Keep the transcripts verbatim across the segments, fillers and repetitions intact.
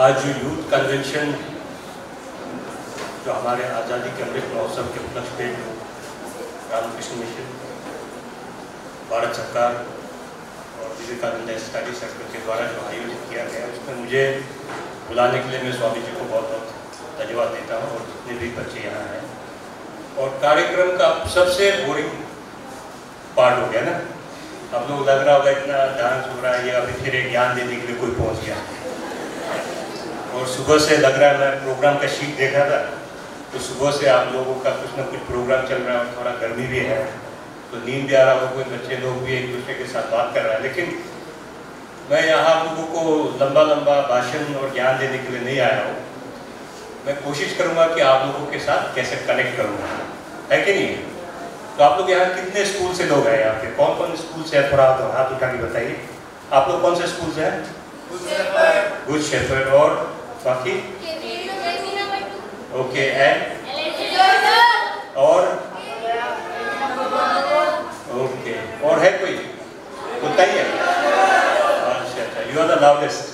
आज जो youth convention जो हमारे आज़ादी के अमृत महोत्सव के उपलक्ष्य पे जो रामकृष्ण मिशन, भारत सरकार और विवेकानंद स्टडी सर्कल के द्वारा जो आयोजित किया गया, उसमें मुझे बुलाने के लिए मैं स्वामी जी को बहुत बहुत धन्यवाद देता हूँ और जितने भी बच्चे यहाँ हैं। और कार्यक्रम का सबसे बोरिंग पार्ट हो गया ना, अब लोग लग रहा होगा इतना डांस हो रहा है या अभी फिर ज्ञान देने के लिए कोई पहुँच गया। और सुबह से लग रहा है, मैं प्रोग्राम का शीट देखा था तो सुबह से आप लोगों का कुछ ना कुछ प्रोग्राम चल रहा है और थोड़ा गर्मी भी है तो नींद भी आ रहा होगा, बच्चे लोग भी एक दूसरे के साथ बात कर रहे हैं। लेकिन मैं यहाँ लोगों को लंबा लंबा भाषण और ज्ञान देने के लिए नहीं आया हूँ। मैं कोशिश करूँगा कि आप लोगों के साथ कैसे कनेक्ट करूँगा, है कि नहीं? तो आप लोग यहाँ कितने स्कूल से लोग हैं? यहाँ पे कौन कौन स्कूल से है? थोड़ा तो हाथ उठा के बताइए। आप लोग कौन से स्कूल से हैं? Good Shepherd. और बाकी? ओके। एंड और ओके, और है कोई? बताइए। अच्छा अच्छा, you are the loudest.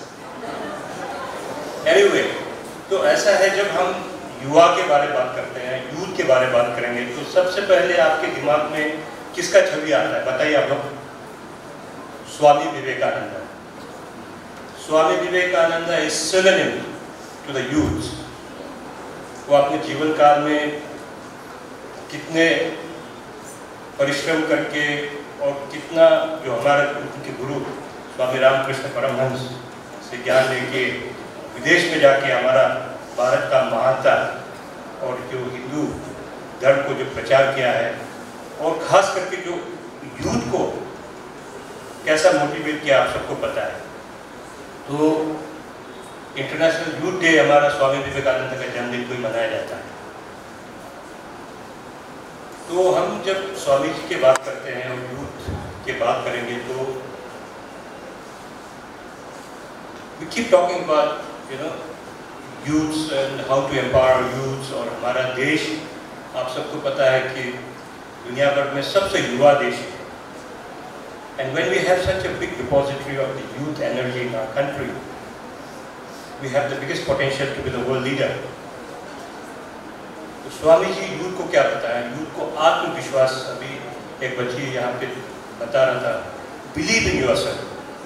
Anyway, तो ऐसा है, जब हम युवा के बारे में बात करते हैं, यूथ के बारे में बात करेंगे, तो सबसे पहले आपके दिमाग में किसका छवि आता है? बताइए आप लोग। Swami Vivekananda. Swami Vivekananda is synonym to the youth. वो अपने जीवन काल में कितने परिश्रम करके और कितना, जो हमारे उनके गुरु स्वामी रामकृष्ण परमहंस से ज्ञान लेके विदेश में जाके हमारा भारत का महानता और जो हिंदू धर्म को जो प्रचार किया है, और ख़ास करके जो यूथ को कैसा मोटिवेट किया, आप सबको पता है। तो इंटरनेशनल यूथ डे हमारा स्वामी विवेकानंद का जन्मदिन को ही मनाया जाता है। तो हम जब स्वामी जी की बात करते हैं और यूथ की बात करेंगे तो we keep talking about, you know, youths and how to empower youths। और हमारा देश, आप सबको पता है कि दुनिया भर में सबसे युवा देश है। And when we have such a big repository of the youth energy in our country, we have the biggest potential to be the world leader। तो स्वामी जी यूथ को क्या बताया? यूथ को आत्मविश्वास, अभी एक बच्ची यहाँ पे बता रहा था, believe in yourself.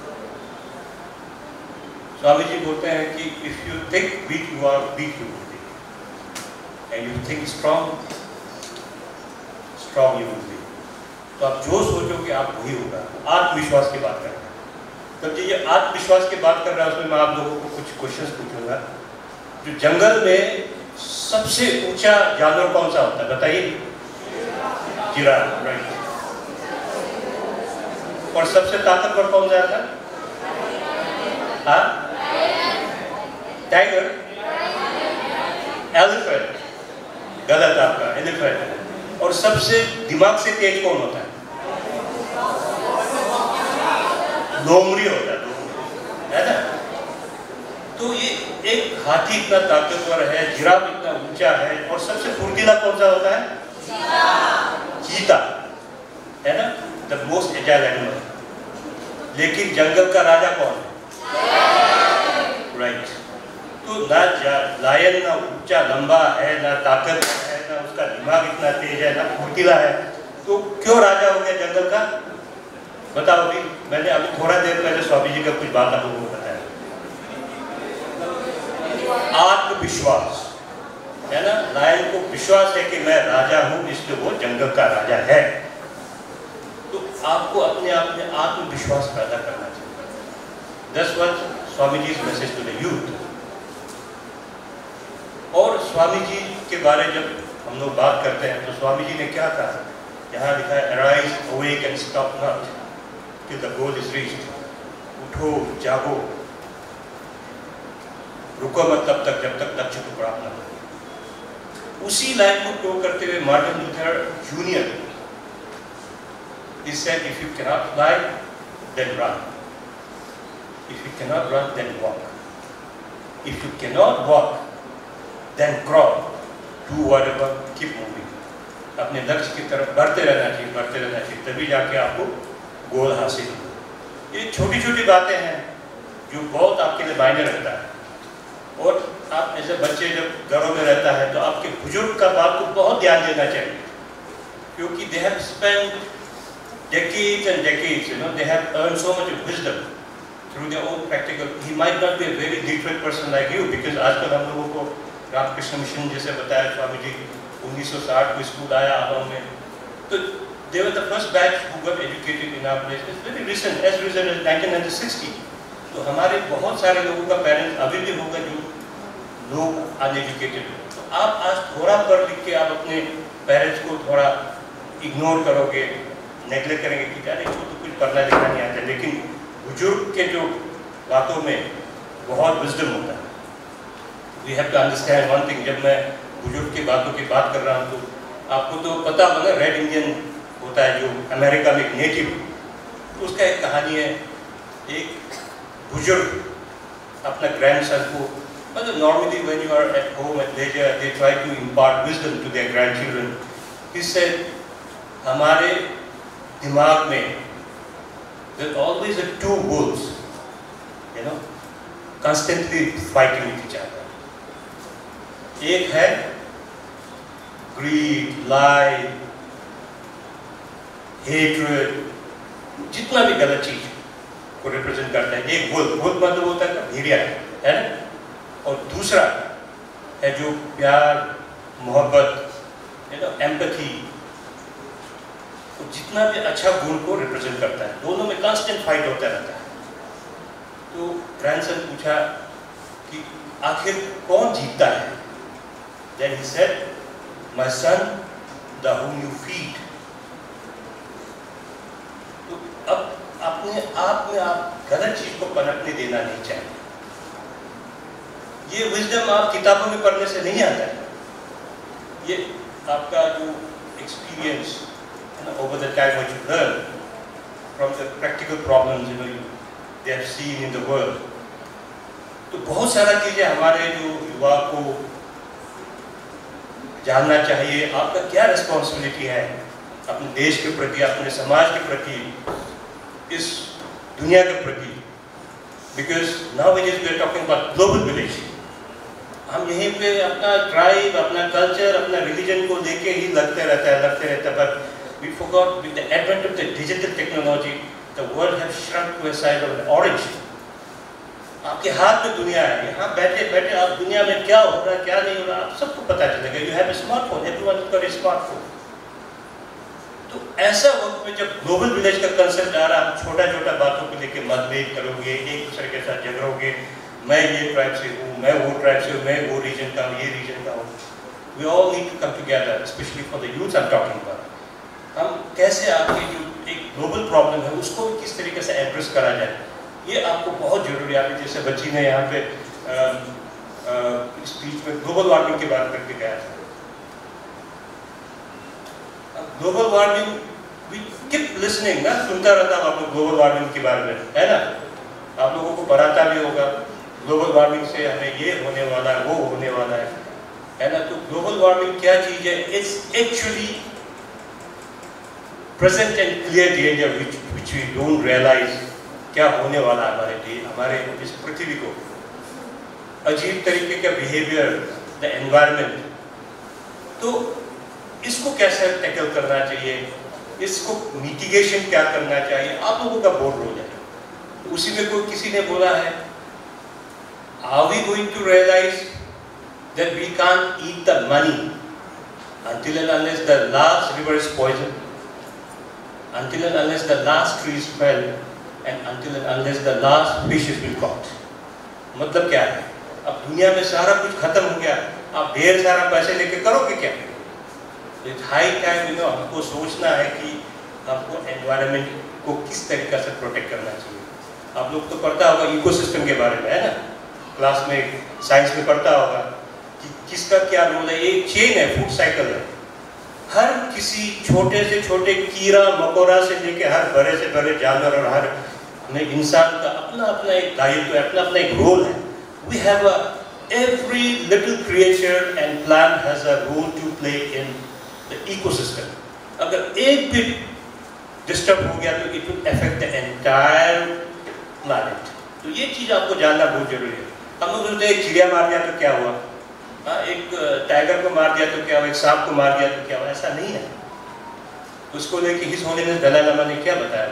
Swami ji बोलते हैं कि if you think weak you are weak you will be, and you think strong strong you will be. तो आप जो सोचोगे आप वही होगा। आत्मविश्वास की बात कर रहे हैं। तब ये आत्मविश्वास की बात कर रहा है, उसमें मैं आप लोगों को कुछ क्वेश्चंस पूछूंगा। जो जंगल में सबसे ऊंचा जानवर कौन सा होता है? बताइए। Giraffe, right. और सबसे ताकतवर कौन सा आता है? हाँ? टाइगर? एलिफेंट? गलत आपका, एलिफेंट। और सबसे दिमाग से तेज कौन होता है? लोमड़ी होता है, है ना? तो ये एक हाथी इतना ताकतवर है, जिराफ इतना ऊंचा है, और सबसे फुर्तीला कौन सा होता है? चीता, है ना? The most agile animal. लेकिन जंगल का राजा कौन है? राइट। तो ना लायन ना ऊंचा लंबा है, ना ताकत है, ना उसका दिमाग इतना तेज है, ना फुर्तीला है, तो क्यों राजा हो गया जंगल का? बताओ। अभी मैंने अभी थोड़ा देर पहले स्वामी जी का कुछ बात आप लोगों को बताया। आत्मविश्वास, है ना? लायन को विश्वास है कि मैं राजा हूं, इसलिए वो जंगल का राजा है। तो आपको अपने आप में आत्मविश्वास पैदा करना चाहिए। दस वर्ष Swami ji message to the youth. और स्वामी जी के बारे जब हम लोग बात करते हैं तो स्वामी जी ने क्या कहा? यहाँ लिखा है, arise, awake and stop not till the goal is reached। उठो, जागो, रुको मत तब तक जब तक लक्ष्य को प्राप्त न हो। उसी लाइन को टो करते हुए Martin Luther Junior he said, if you cannot fly then run, if you cannot run then walk, if you cannot walk then crawl, do whatever, keep moving। अपने लक्ष्य की तरफ बढ़ते रहना चाहिए, बढ़ते रहना चाहिए, तभी जाके आपको गोल हासिल हो। ये छोटी छोटी बातें हैं जो बहुत आपके लिए मायने रखता है। और आप ऐसे बच्चे जब घरों में रहता है तो आपके बुजुर्ग का बात को बहुत ध्यान देना चाहिए, क्योंकि they have spent decades and decades, you know, they have earned so much of wisdom through their own practical. He might not be a very literate person like you, because आजकल हम लोगों को रामकृष्ण मिशन जैसे बताया स्वामी जी उन्नीस सौ साठ को स्कूल आया आवाम में, तो they were the first batch who got educated in our place. It's very recent, as recent as nineteen sixty. तो हमारे बहुत सारे लोगों का पेरेंट्स अभी भी होगा जो लोग अनएजुकेटेड हो। तो आप आज थोड़ा पढ़ लिख के आप अपने पेरेंट्स को थोड़ा इग्नोर करोगे, नेगलेक्ट करेंगे कि यार इसको तो कुछ पढ़ना लिखना नहीं आता, लेकिन बुजुर्ग के जो बातों में बहुत विजडम होता है। We have to understand one thing, जब मैं बुजुर्ग की बातों की बात कर रहा हूँ तो आपको तो पता होगा रेड इंडियन होता है जो अमेरिका में एक नेटिव, तो उसका एक कहानी है, एक बुजुर्ग अपना ग्रैंडसन को, मतलब normally when you are at home at leisure they try to impart wisdom to their grandchildren. इससे हमारे दिमाग में there always a two wolves, you know, constantly fighting with each other. एक है greed, lie, hatred, जितना भी गलत चीज को रिप्रेजेंट करता है, एक wolf, wolf मतलब होता है भेड़िया, है ना, और दूसरा है जो प्यार, मोहब्बत, यू नो, एम्पैथी, तो जितना भी अच्छा गुण को रिप्रेजेंट करता है, दोनों में कांस्टेंट फाइट होता रहता है। तो ग्रैंडसन पूछा कि आखिर कौन जीतता है? Then he said, my son, the whom you feed. तो अब अपने आप में आप गलत चीज को पनपने देना नहीं चाहिए। ये विजडम आप किताबों में पढ़ने से नहीं आता है, ये आपका जो एक्सपीरियंस है ना, over the time what you learn from the practical problems you know you they have seen in the world। तो बहुत सारा चीजें हमारे जो युवा को जानना चाहिए, आपका क्या रिस्पॉन्सिबिलिटी है अपने देश के प्रति, अपने समाज के प्रति, इस दुनिया के प्रति, because nowadays we are talking about global village। हम यहीं पे अपना ट्राइब, अपना कल्चर, अपना रिलीजन को लेके ही लगते रहता है लगते रहता है but we forgot with the advent of the digital technology the world has shrunk to a size of an orange। आपके हाथ में दुनिया है, यहाँ बैठे बैठे आप दुनिया में क्या हो रहा है क्या नहीं हो रहा आप सबको पता चलेगा। You have a smartphone, everyone has got a smartphone. तो ऐसा वक्त में जब ग्लोबल विलेज का कंसेप्ट आ रहा है, छोटा छोटा बातों को लेके मतभेद करोगे, एक दूसरे के साथ झगड़ोगे, मैं ये ट्राइब से हूँ, मैं वो ट्राइब से हूँ, मैं वो रीजन का हूँ, ये रीजन का हूँ। We all need to come together, specially for the youth I am talking about. हम कैसे आपकी जो एक ग्लोबल प्रॉब्लम है उसको किस तरीके से एड्रेस करा जाए, ये आपको बहुत जरूरी है। जैसे बच्ची ने यहाँ पे स्पीच में ग्लोबल वार्मिंग की बात करके गया था। Global warming we keep listening ना, सुनता रहता हूँ आप लोग ग्लोबल वार्मिंग के बारे में, है ना, आप लोगों को पढ़ाता भी होगा ग्लोबल वार्मिंग से हमें ये होने वाला है, वो होने वाला है, है ना। तो ग्लोबल वार्मिंग क्या चीज है? It's actually present and clear danger which which we don't realise क्या होने वाला हमारे देश, हमारे इस पृथ्वी को। अजीब तरीके का बिहेवियर, द एनवायरनमेंट, तो इसको कैसे टैकल करना चाहिए, इसको मिटिगेशन क्या करना चाहिए, आप लोगों का बोर्ड रोल है। तो उसी में कोई किसी ने बोला है, are we going to realise that we can't eat the money until and unless the last river is poisoned, until and unless the last tree is felled, and until and unless the last fish has been caught। मतलब क्या है? अब दुनिया में सारा कुछ खत्म हो गया, आप ढेर सारा पैसे लेके करोगे क्या? It's high time you know हमको सोचना है कि हमको एनवायरनमेंट को किस तरीके से प्रोटेक्ट करना चाहिए। आप लोग तो पढ़ता होगा इकोसिस्टम के बारे में, है ना, क्लास में साइंस में पढ़ता होगा कि किसका क्या रोल है। एक चेन है, फूड साइकिल है, हर किसी छोटे से छोटे कीड़ा मकोड़ा से लेके हर बड़े से बड़े जानवर और हर हमें इंसान का अपना अपना एक दायित्व है, अपना अपना एक रोल है। We have a every little creature and plant has a role to play in the ecosystem। अगर एक भी डिस्टर्ब हो गया तो it will affect the entire planet। तो ये चीज आपको जानना बहुत जरूरी है। हम लोग सोचते हैं चिड़िया मार दिया तो क्या हुआ, हाँ एक टाइगर को मार दिया तो क्या हुआ, एक सांप को मार दिया तो क्या हुआ, ऐसा नहीं है। उसको लेके हिज होलीनेस दलाई लामा ने क्या बताया,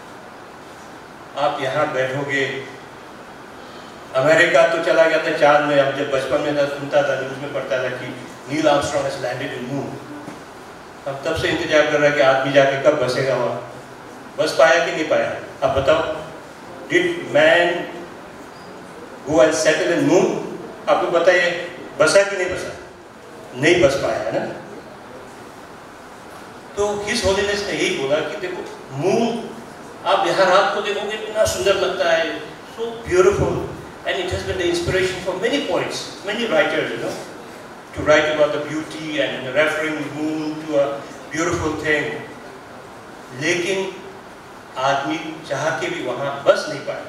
आप यहाँ बैठोगे, अमेरिका तो चला गया था चांद में, अब जब बचपन में था सुनता था, न्यूज में पढ़ता था कि Neil Armstrong has landed in moon, हम तब से इंतजार कर रहे हैं कि आदमी जाके कब बसेगा वहाँ, बस पाया कि नहीं पाया। अब बताओ, did man go and settle in moon, आपको बताइए बसा कि नहीं बसा, नहीं बस पाया है ना। तो हिज होलीनेस ने यही बोला कि देखो मून, आप यहाँ रात को देखोगे इतना सुंदर लगता है, so beautiful, and it has been the inspiration for many poets, many writers, you know, to write about the beauty and referring the moon to a beautiful thing. लेकिन आदमी चाह के भी वहाँ बस नहीं पाया।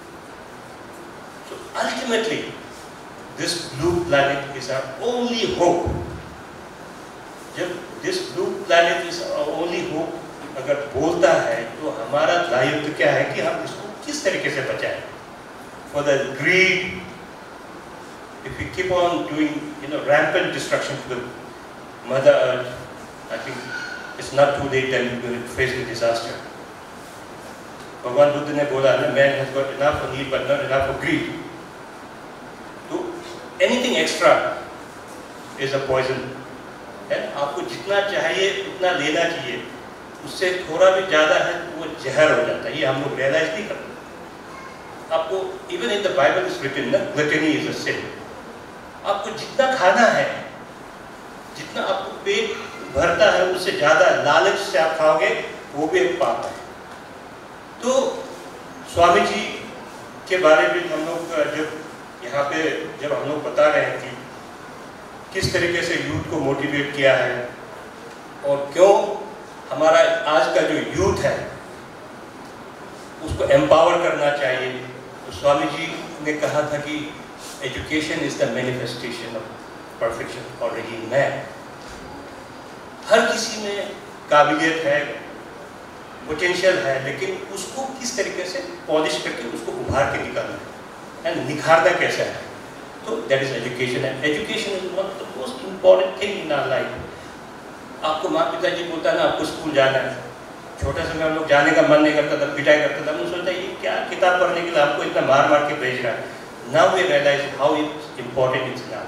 So ultimately, this blue planet is our only hope. जब this blue planet is our only hope अगर बोलता है तो हमारा दायित्व क्या है कि हम इसको किस तरीके से बचाएं। For the greed, if we keep on doing, you know, rampant destruction to the Mother Earth, I think it's not too late then we will face the disaster. भगवान बुद्ध ने बोला ना, man has got enough for need but not enough for greed. तो anything extra is a poison. है, आपको जितना चाहिए उतना लेना चाहिए, उससे थोड़ा भी ज़्यादा है तो वो जहर हो जाता है, ये हम लोग रियलाइज नहीं करते। आपको even in the Bible is written ना, ग्लटनी इज अ सिन। आपको जितना खाना है, जितना आपको पेट भरता है उससे ज़्यादा लालच से आप खाओगे, वो भी एक पाप है। तो स्वामी जी के बारे में हम लोग जब यहाँ पे जब हम लोग बता रहे हैं कि किस तरीके से यूथ को मोटिवेट किया है और क्यों हमारा आज का जो यूथ है उसको एम्पावर करना चाहिए, तो स्वामी जी ने कहा था कि education is the manifestation of perfection already in man. हर किसी में काबिलियत है, पोटेंशियल है, लेकिन उसको किस तरीके से पॉलिश करके उसको उभार के निकालना है, निखारना कैसा है, तो दैट इज एजुकेशन। है education is one of the most important thing in our life. आपको माँ पिताजी बोलता है ना आपको स्कूल जाना है, छोटे समय हम लोग जाने का मन नहीं करता था, पिटाई करता था, हमने सोचता ये क्या किताब पढ़ने के लिए आपको इतना मार मार के भेज रहा है। Now we realise how it's important it's now.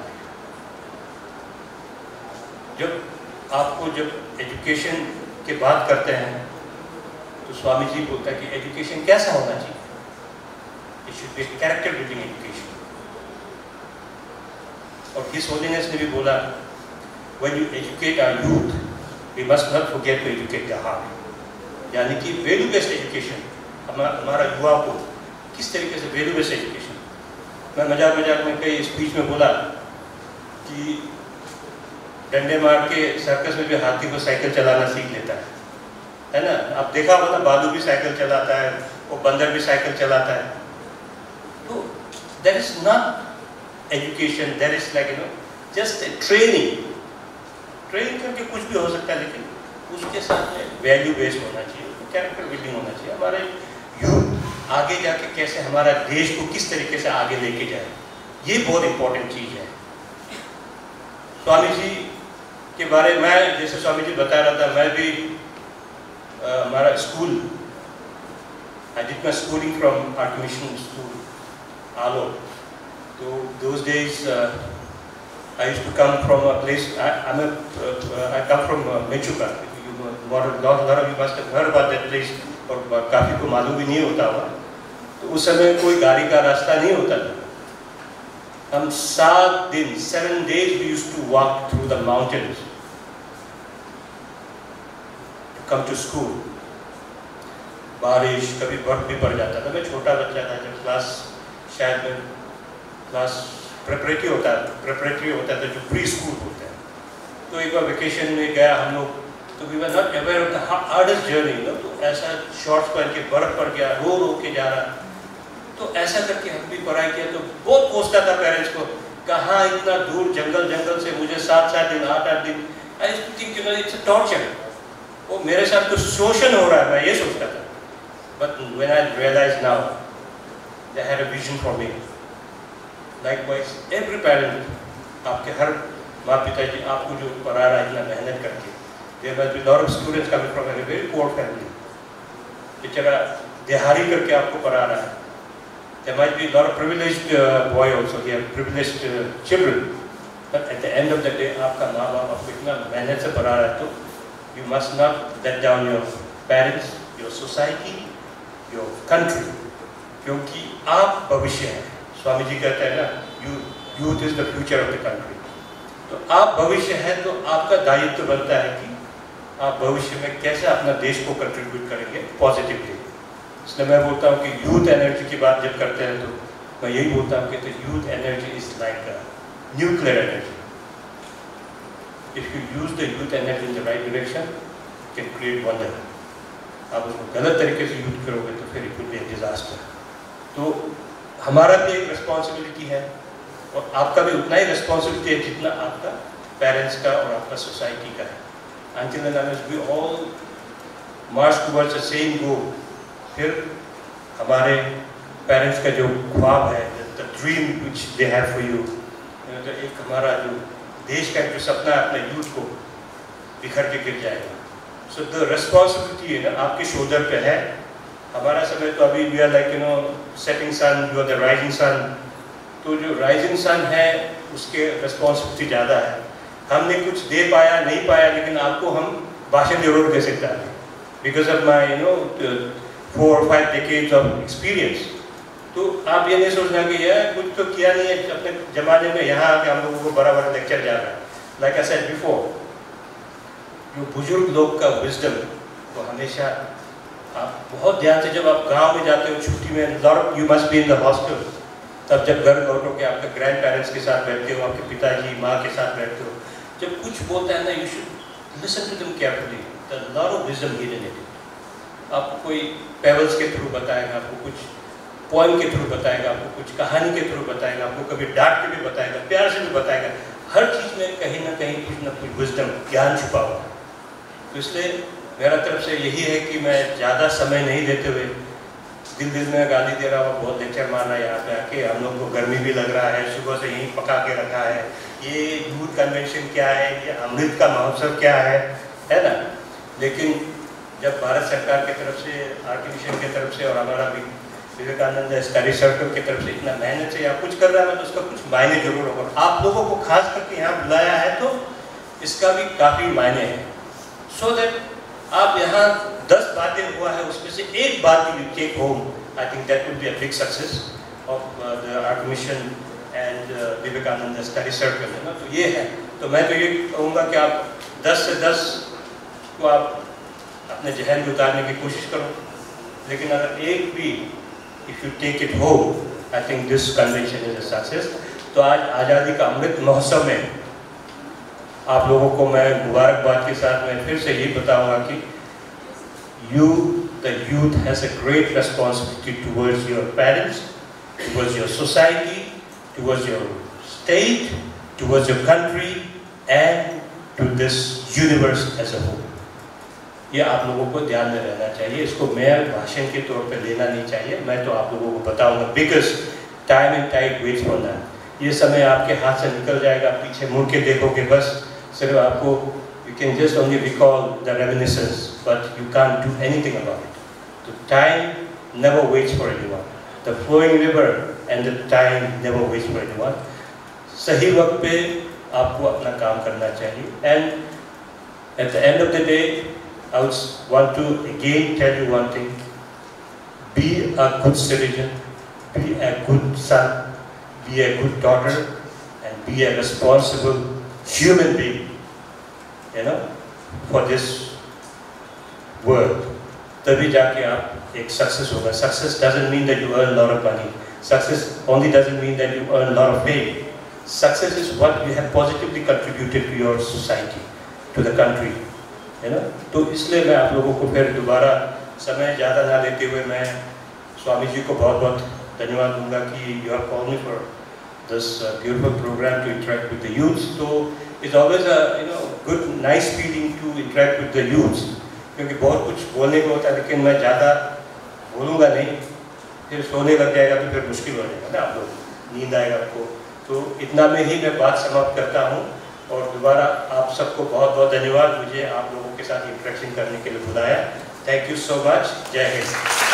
जब आपको जब एजुकेशन की बात करते हैं तो स्वामी जी बोलता है कि एजुकेशन कैसा होना चाहिए, it should be character building education. और हिज होलीनेस ने भी बोला, when you educate our youth we must not forget to educate the heart. यानी कि वैल्यू बेस्ड एजुकेशन, हमारा युवा को किस तरीके से वैल्यू बेस्ड एजुकेशन। मैं मजाक मजाक में कई स्पीच में बोला कि डंडे मार के सर्कस में भी हाथी को साइकिल चलाना सीख लेता है, है ना। आप देखा होगा ना, बालू भी साइकिल चलाता है, वो बंदर भी साइकिल चलाता है। तो that is not education, that is like you know just training. Training करके कुछ भी हो सकता है, लेकिन उसके साथ में वैल्यू बेस्ड होना चाहिए, कैरेक्टर बिल्डिंग होना चाहिए। हमारे यूथ आगे जाके कैसे हमारा देश को किस तरीके से आगे लेके जाए, ये बहुत इंपॉर्टेंट चीज़ है। स्वामी जी के बारे में मैं जैसे स्वामी जी बता रहा था, मैं भी हमारा school, I did my schooling from Art Mission school Aalo. तो those days I used to come from a place, I, I'm a, uh, I come from uh, Mechuka. You, lot, lot, lot of you must have heard about that place, और काफ़ी को मालूम भी नहीं होता हुआ। तो उस समय कोई गाड़ी का रास्ता नहीं होता था। हम सात दिन, seven days we used to walk through the mountains to come to school. बारिश, कभी बर्फ भी पड़ जाता था। मैं छोटा बच्चा था जब क्लास, शायद मैं क्लास प्रेपरेटरी होता है प्रेपरेटरी होता था जो प्री स्कूल होता है। तो एक बार वेकेशन में गया हम लोग, तो we were not aware of the hardest journey, no. तो ऐसा शॉर्ट्स पहन के बर्फ पड़ गया, रो रो के जा रहा। तो ऐसा करके हम भी पढ़ाई किया, तो बहुत कोसता था पेरेंट्स को, कहाँ इतना दूर जंगल जंगल से मुझे सात सात दिन आठ आठ दिन, I think you know it's a torture. वो मेरे साथ तो शोषण हो रहा है, मैं ये सोचता था। But when I realise now they had a vision for me, Likewise, every parent, आपके हर माँ पिता जी आपको जो पढ़ा रहा है इतना मेहनत करके, there must be a lot of students coming from a very poor family, बेचारा दिहाड़ी करके आपको पढ़ा रहा है. There might be a lot of privileged uh, boy also here, privileged uh, children, but at the end of the day, आपका माँ बाप आपको इतना मेहनत से पढ़ा रहा है, तो you must not let down your parents, your society, your country, क्योंकि आप भविष्य हैं. स्वामी जी कहते हैं ना, you youth is the future of the country. तो आप भविष्य हैं, तो आपका दायित्व बनता है कि आप भविष्य में कैसे अपना देश को कंट्रीब्यूट करेंगे पॉजिटिवली. इसलिए मैं बोलता हूँ कि यूथ एनर्जी की बात जब करते हैं तो मैं यही बोलता हूँ कि तो youth energy is like nuclear energy. If you use the youth energy in the right direction, can create wonder. आप उसको गलत तरीके से यूज करोगे तो फिर it will be a disaster. तो हमारा भी एक रिस्पॉन्सिबिलिटी है और आपका भी उतना ही रिस्पॉन्सिबिलिटी है जितना आपका पेरेंट्स का और आपका सोसाइटी का है. Until and unless we all march towards the same goal, फिर हमारे पेरेंट्स का जो ख्वाब है, the dream which they have for you, तो एक हमारा जो देश का जो सपना है अपने यूथ को बिखर के गिर जाएगा. So the responsibility है ना आपके शोल्डर पे है. हमारा समय तो अभी we are like you know setting sun, you are the rising sun. तो जो राइजिंग सन है उसके रिस्पॉन्सिबिलिटी ज़्यादा है. हमने कुछ दे पाया नहीं पाया, लेकिन आपको हम भाषण जरूर दे सकते हैं because of my you know four और फाइव डिकेड्स ऑफ एक्सपीरियंस. तो आप ये नहीं सोचना कि यार कुछ तो किया नहीं है अपने ज़माने में, यहाँ आके हम लोगों को बड़ा बड़ा लेक्चर जा रहा है. लाइक आई सेड बिफोर, जो बुजुर्ग लोग का विजडम वो हमेशा आप बहुत ध्यान से, जब आप गाँव में जाते हो छुट्टी में, lot you must be in the hostel, तब जब घर लौटो के आपके ग्रैंड पेरेंट्स के साथ बैठते हो, आपके पिताजी माँ के साथ बैठते हो, जब कुछ बोलते हैं ना, you should listen to them carefully. The lot of wisdom hidden in it. आपको कोई पेबल्स के थ्रू बताएगा, आपको कुछ पोएम के थ्रू बताएगा, आपको कुछ कहानी के थ्रू बताएगा, आपको कभी डांट के भी बताएगा, प्यार से भी बताएगा. हर चीज़ में कहीं ना कहीं कुछ ना कुछ विजडम, ज्ञान छुपा हुआ है. तो इसलिए मेरा तरफ से यही है कि मैं ज़्यादा समय नहीं देते हुए, दिल दिल में गाली दे रहा हूँ, बहुत लेक्चर मार रहा है यहाँ पे आके, हम लोग को गर्मी भी लग रहा है, सुबह से यहीं पका के रखा है, ये यूथ कन्वेंशन क्या है, ये अमृत का महोत्सव क्या है, है ना. लेकिन जब भारत सरकार की तरफ से, आरके मिशन की तरफ से और हमारा भी विवेकानंद स्टडी सर्कल की तरफ से इतना मेहनत से यहाँ कुछ कर रहा है, तो उसका कुछ मायने जरूर होगा. आप लोगों को खास करके यहाँ बुलाया है तो इसका भी काफ़ी मायने है. सो दैट आप यहाँ दस बातें हुआ है, उसमें से एक बात you take home, I think that will be a big success of the Art Mission and Vivekananda study circle, है ना. तो ये है. तो मैं तो ये कहूँगा कि आप दस से दस को आप अपने जहन में उतारने की कोशिश करो, लेकिन अगर एक भी if you take it home, I think this convention is a success. तो आज आज़ादी का अमृत महोत्सव में आप लोगों को मैं मुबारकबाद के साथ मैं फिर से यही बताऊंगा कि you, the youth, has a great responsibility towards your parents, towards your society, towards your state, towards your country, and to this universe as a whole. ये आप लोगों को ध्यान में रहना चाहिए. इसको मैं भाषण के तौर पे लेना नहीं चाहिए. मैं तो आप लोगों को बताऊंगा, because time and tide waits for that. ये समय आपके हाथ से निकल जाएगा, पीछे मुड़ के देखोगे, बस सिर्फ आपको you can just only recall the reminiscence, but you can't do anything about it. The time never waits for anyone. The flowing river and the time never waits for anyone. सही वक्त पे आपको अपना काम करना चाहिए. And at the end of the day, I would want to again tell you one thing: be a good citizen, be a good son, be a good daughter, and be a responsible human being. You know, for this world. तभी जाके आप एक success होगा. Success doesn't mean that you earn a lot of money. Success only doesn't mean that you earn a lot of fame. Success is what you have positively contributed to your society, to the country. You know. तो इसलिए मैं आप लोगों को फिर दोबारा समय ज़्यादा ना लेते हुए मैं स्वामी जी को बहुत बहुत धन्यवाद दूंगा कि you have called me for this uh, beautiful program to interact with the youth. So it's always a you know good nice feeling to interact with the youth, क्योंकि बहुत कुछ बोलने को होता है, लेकिन मैं ज़्यादा बोलूँगा नहीं, फिर सोने लग जाएगा तो फिर मुश्किल हो जाएगा ना आप लोग. नींद आएगा आपको। तो इतना में ही मैं बात समाप्त करता हूँ और दोबारा आप सबको बहुत बहुत धन्यवाद, मुझे आप लोगों के साथ इंटरेक्शन करने के लिए बुलाया। Thank you so much. जय हिंद।